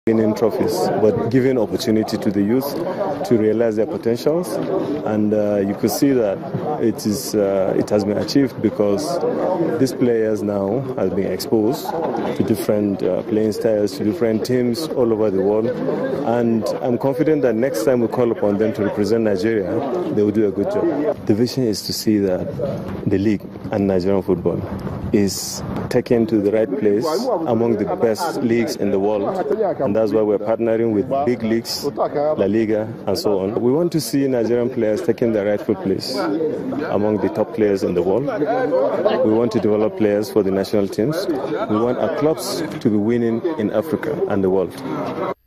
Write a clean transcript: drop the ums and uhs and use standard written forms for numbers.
winning trophies, but giving opportunity to the youth to realize their potentials, and you could see that it has been achieved because these players now have been exposed to different playing styles, to different teams all over the world, and I'm confident that next time we call upon them to represent Nigeria, they will do a good job. The vision is to see that the league and Nigerian football is taken to the right place among the best leagues in the world, and that's why we're partnering with big leagues, La Liga and so on. We want to see Nigerian players taking their rightful place among the top players in the world. We want to develop players for the national teams. We want our clubs to be winning in Africa and the world.